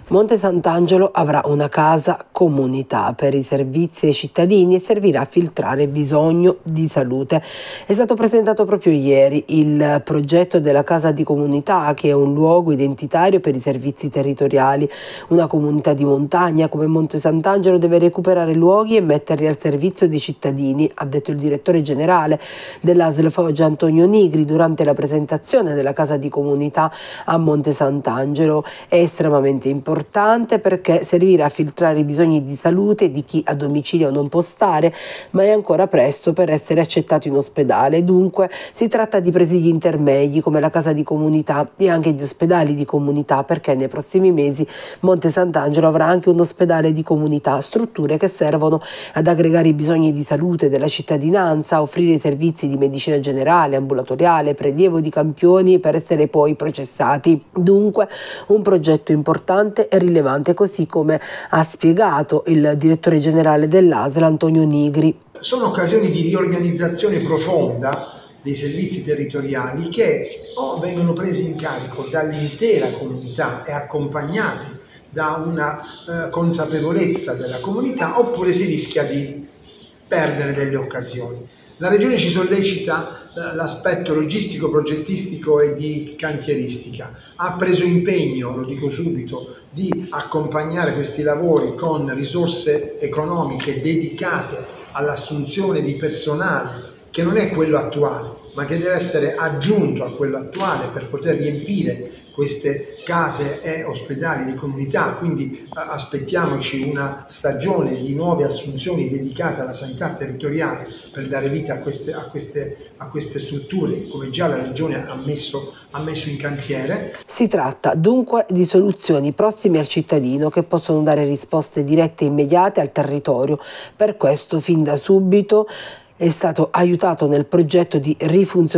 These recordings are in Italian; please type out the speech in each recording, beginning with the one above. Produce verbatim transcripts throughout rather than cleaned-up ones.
Monte Sant'Angelo avrà una casa comunità per i servizi ai cittadini e servirà a filtrare bisogno di salute. È stato presentato proprio ieri il progetto della casa di comunità, che è un luogo identitario per i servizi territoriali. Una comunità di montagna come Monte Sant'Angelo deve recuperare luoghi e metterli al servizio dei cittadini, ha detto il direttore generale dell'A S L Foggia Antonio Nigri durante la presentazione della casa di comunità a Monte Sant'Angelo. È estremamente importante perché servirà a filtrare i bisogni di salute di chi a domicilio non può stare, ma è ancora presto per essere accettato in ospedale. Dunque si tratta di presidi intermedi come la casa di comunità e anche di ospedali di comunità, perché nei prossimi mesi Monte Sant'Angelo avrà anche un ospedale di comunità, strutture che servono ad aggregare i bisogni di salute della cittadinanza, offrire i servizi di medicina generale, ambulatoriale, prelievo di campioni per essere poi processati. Dunque un progetto importante e rilevante, così come ha spiegato il direttore generale dell'A S L Antonio Nigri. Sono occasioni di riorganizzazione profonda dei servizi territoriali che o vengono presi in carico dall'intera comunità e accompagnati da una eh, consapevolezza della comunità, oppure si rischia di perdere delle occasioni. La Regione ci sollecita l'aspetto logistico, progettistico e di cantieristica. Ha preso impegno, lo dico subito, di accompagnare questi lavori con risorse economiche dedicate all'assunzione di personale che non è quello attuale, ma che deve essere aggiunto a quello attuale per poter riempire queste case e ospedali di comunità. Quindi aspettiamoci una stagione di nuove assunzioni dedicate alla sanità territoriale per dare vita a queste, a queste, a queste strutture, come già la Regione ha messo, ha messo in cantiere. Si tratta dunque di soluzioni prossime al cittadino che possono dare risposte dirette e immediate al territorio. Per questo fin da subito è stato aiutato nel progetto di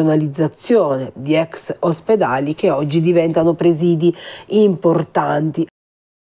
rifunzionalizzazione di ex ospedali che oggi diventano presidi importanti